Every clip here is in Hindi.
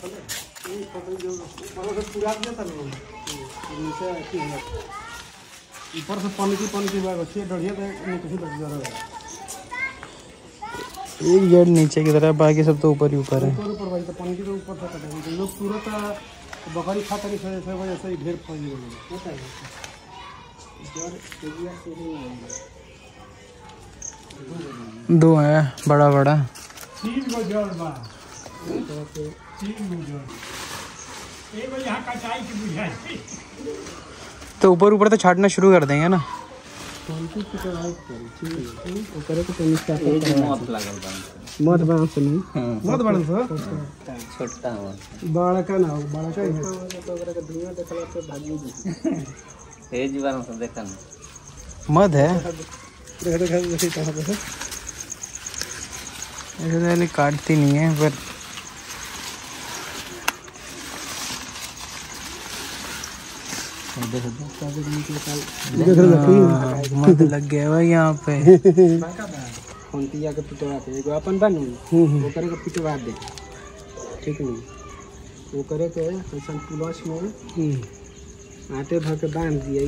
ऊपर से पानी की बात अच्छी डढ़िया एक जड़ नीचे की तरफ, बाकी सब तो ऊपर ही ऊपर है। ऊपर भाई तो पानी की तो ऊपर था लोग पूरा बकरी खाता नहीं से वजह से ढेर फैल गई। दो है बड़ा बड़ा। तो ऊपर ऊपर तो छाटना शुरू कर देंगे ना। मत बना सुनी मत बना सो छोटा बड़ा का ना बड़ा का है ए जीवन से देखा ना मत है ऐसे काटती नहीं है पर मत लग गया भाई यहाँ पे। खंतिया के पिटवा के एगो अपन बनू वो करे के पिटवा दे ठीक नहीं वो करे के ऐसा पुलस में आटे भर के बांध दिए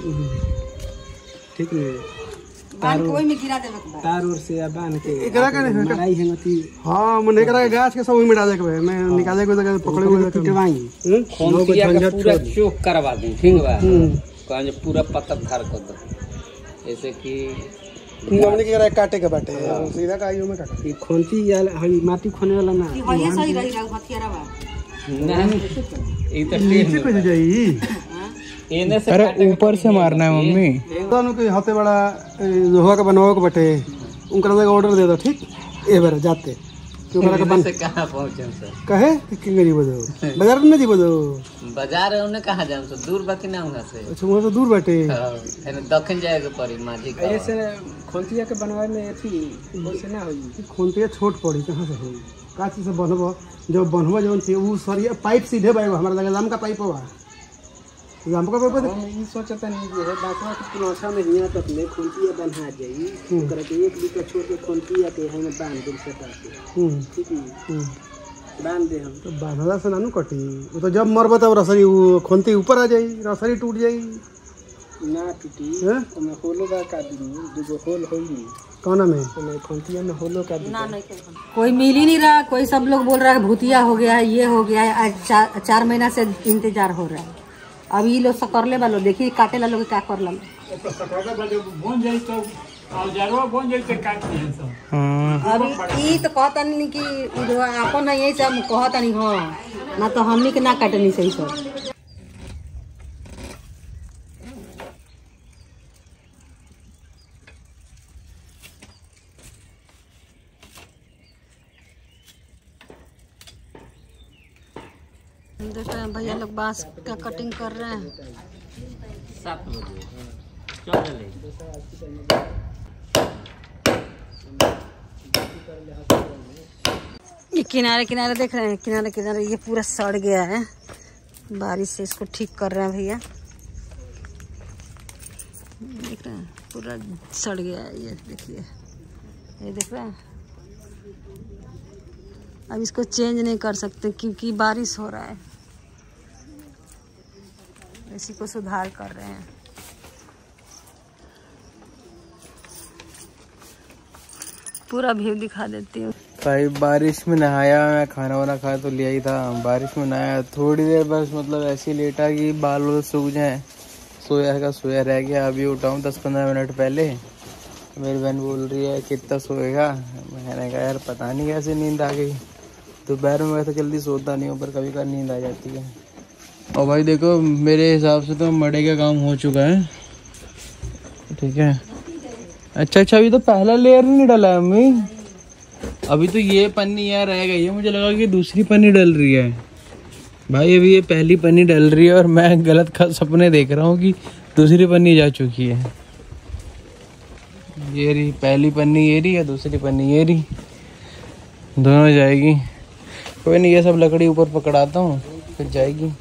ठीक नहीं तार कोई में गिरा दे तार और से बांध के एकरा का लड़ाई है मती। हां मन एकरा के गाछ के सब में डाले के मैं निकाले के जगह पकड़े को पिटवाई खंतिया का पूरा चोक करवा दे ठीक बा कहां पूरा पत्ता धार कर दो ऐसे कि हमने के काटे के बाटे सीधा काइयो में काट ई खोंती या हई माटी खोने वाला ना ये सही रही रहा हथियारा बा नहीं ई तो नीचे पे जाई एने से अरे ऊपर से मारना है मम्मी दोनों के हाथे बड़ा लोहा का बनवाओ के बाटे उनका लगे ऑर्डर दे दो ठीक ए बार जाते क्यों करा के बन से कहां पहुंचे सर कहे कि गरीब बदो बाजार में नहीं बदो बाजार है उन्हें कहां जाम सो दूर बाकी ना वहां से। अच्छा वहां तो दूर बाटे है दक्षिण जाएगा पड़ी माझी का ऐसे खोंतिया के बनवाए में एथी वैसे ना होई खोंतिया छोट पड़ी कहां से होई काची से बनबो जब बनबो जवन थी वो सरिया पाइप सीधे बाई हमारा लगे लाम का पाइप बा लाम का पाइप ई सोचता नहीं जे है बाकवा के पुनौसा में हिया तक ले खोंतिया बना जाई करे के एक बीता छोड़ के खोंतिया के है में बांध दे से ठीक है बांध दे हम तो बांधला से नानू कटी वो तो जब मरबो तब रसरी वो खोंती ऊपर आ जाई रसरी टूट जाई ना टूटी तो मैं होलो बा का दी दुगो होल होई कौन में तो मैं खोंतिया में होलो का दी ना नहीं कोई मिल ही नहीं रहा। कोई सब लोग बोल रहा है भूतिया हो गया है ये हो गया है। आज 4 महीना से इंतजार हो रहा है। अब ये लोग सब कर ले वालों देखिए काटे ला लोग क्या कर ला अभी ई तो कहता नहीं कि जो अपन है यही सब कहता नहीं हाँ ना तो हमनी के ना काटनी सही सब। देख रहे हैं भैया लोग बांस का कटिंग कर रहे हैं। 7 बजे चल ले ये किनारे किनारे देख रहे हैं किनारे किनारे ये पूरा सड़ गया है। बारिश से इसको ठीक कर रहे हैं भैया देख रहे हैं पूरा सड़ गया है। ये देखिए ये देख रहे हैं। अब इसको चेंज नहीं कर सकते क्योंकि बारिश हो रहा है। इसी को सुधार कर रहे हैं। पूरा व्यू दिखा देती हूँ भाई। बारिश में नहाया मैं, खाना वाना खाया तो लिया ही था। बारिश में नहाया थोड़ी देर बस मतलब ऐसी लेटा कि बाल वाल सूख जाए। सोया का सोया रह गया। अभी उठाऊँ 10-15 मिनट पहले। मेरी बहन बोल रही है कितना सोएगा। मैंने कहा यार पता नहीं कैसे नींद आ गई। दोपहर में वैसे जल्दी सोता नहीं हूँ पर कभी कभी नींद आ जाती है। और भाई देखो मेरे हिसाब से तो मड़े का काम हो चुका है ठीक है। अच्छा अभी तो पहला लेयर नहीं डला है अम्मी। अभी तो ये पन्नी यार रह गई है। मुझे लगा कि दूसरी पन्नी डल रही है। भाई अभी ये पहली पन्नी डल रही है और मैं गलत सपने देख रहा हूँ कि दूसरी पन्नी जा चुकी है। ये रही पहली पन्नी, ये रही है दूसरी पन्नी ये रही, दोनों जाएगी। कोई नहीं ये सब लकड़ी ऊपर पकड़ाता हूँ फिर जाएगी।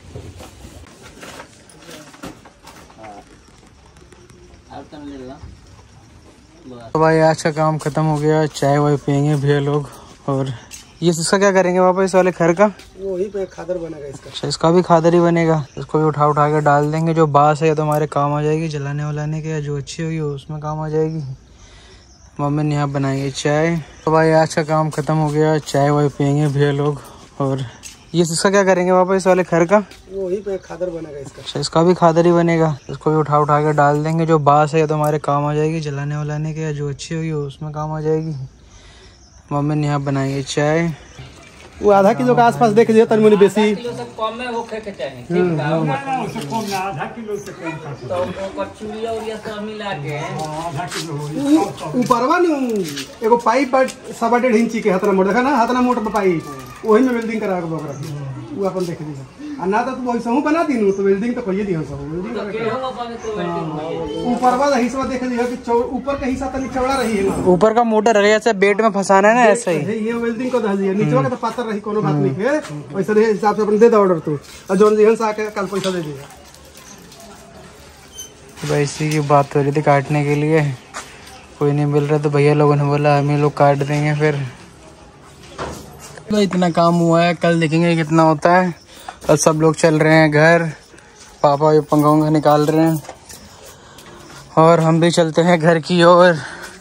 तो भाई आज का काम खत्म हो गया। चाय वाय पियेंगे भैया लोग और ये इसका क्या करेंगे पापा, इस वाले खर का? वो वहीं पे खादर बनेगा इसका। अच्छा, इसका भी खादर ही बनेगा। इसको भी उठा उठा के डाल देंगे। जो बांस है तो हमारे काम आ जाएगी जलाने वलाने के, या जो अच्छी होगी उसमें काम आ जाएगी। मम्मी ने यहाँ बनाएंगे चाय। तो भाई आज का काम खत्म हो गया, चाय वाय पियेंगे भैया लोग। और ये इसका क्या करेंगे पापा, इस वाले खर का? वो वहीं पे खादर बनेगा इसका। अच्छा, इसका भी खादर ही बनेगा। इसको भी उठा उठा के डाल देंगे। जो बांस है तो हमारे काम आ जाएगी जलाने वलाने के, या जो अच्छी होगी उसमें काम आ जाएगी। मम्मी ने यहाँ बनाएंगे चाय। वो आधा किलो के आसपास देख लीजिए, तनी मुनी बेसी। किलो से कम में होखे के चाहिए, ठीक बा? उससे कम ना, आधा किलो से कम का तो ओकर चूड़िया उड़िया सब मिला के आधा किलो हो। ऊपरवा नी एगो पाइप 1.5 इंची के हतना मोट, देखा ना, हतना मोट पाइप, वही में वेल्डिंग करा के बकरा वो अपन देख लीजिए। आ ना तो तू वैसे हूं बना दीनु तो वेल्डिंग तो कहिए दियो सब वेल्डिंग के हो अपन तो वेल्डिंग। ऊपरवा हिस्सा देख लीजिए कि ऊपर का हिस्सा तनी चौड़ा रही है ना, ऊपर का मोटर रह जैसे बेट में फंसाना है ना, ऐसा ही ये वेल्डिंग को दे दिए। नीचे का तो पातर रही, कोनो बात नहीं है। वैसे रे हिसाब से अपन दे दो ऑर्डर तू, और जोन जीवन से आके कल पैसा दे दिया। भाई इसी की बात हो रही थी काटने के लिए, कोई नहीं मिल रहा तो भैया लोगों ने बोला हम ही लोग काट देंगे। फिर तो इतना काम हुआ है, कल देखेंगे कितना होता है। और सब लोग चल रहे हैं घर, पापा ये पंखा वंखा निकाल रहे हैं और हम भी चलते हैं घर की ओर।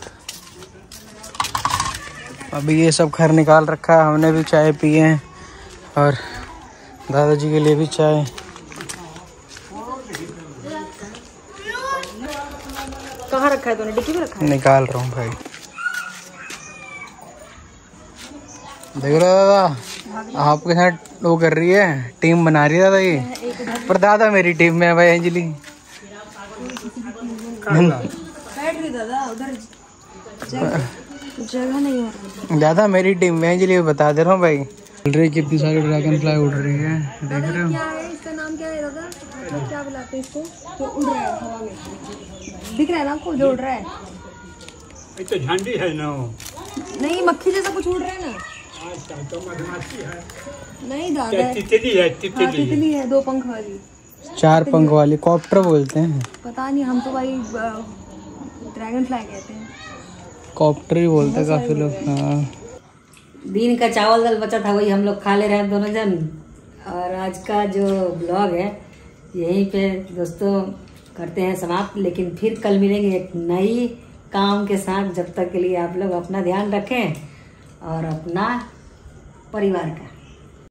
अभी ये सब घर निकाल रखा है, हमने भी चाय पी है और दादाजी के लिए भी चाय। कहाँ रखा है तूने? डिक्की में रखा है? निकाल रहा हूँ भाई। देख रहे हो दादा, आपके साथ वो कर रही है, टीम बना रही है दादा ये। पर दादा मेरी टीम में है भाई, अंजलि। बैठ गई दादा, उधर जगह नहीं है। दादा मेरी टीम में अंजलि, बता दे रहा हूँ भाई। चल रही कितनी सारी ड्रैगन फ्लाई उड़ रही है, देख रहे हो? क्या है इसका नाम, क्या है दादा? मतलब क्या बुलाते हैं इसको जो उड़ रहा है हवा में? दिख रहा है ना आपको जो उड़ रहा है? ये तो झंडी है ना, नहीं, मक्खी जैसा कुछ उड़ रहा है ना। तो मधुमक्खी है, नहीं दादा, तितली है, हाँ, तितली है, 2 पंख वाली। 4 पंख वाली कॉप्टर बोलते हैं। पता नहीं, हम तो भाई ड्रैगन फ्लाई कहते हैं। कॉप्टर ही बोलते हैं काफी लोग। हाँ, दिन का चावल दाल बचा था, वही हम लोग खा ले रहे हैं दोनों जन। और आज का जो ब्लॉग है यहीं पे दोस्तों करते हैं समाप्त, लेकिन फिर कल मिलेंगे एक नई काम के साथ। जब तक के लिए आप लोग अपना ध्यान रखें और अपना परिवार का।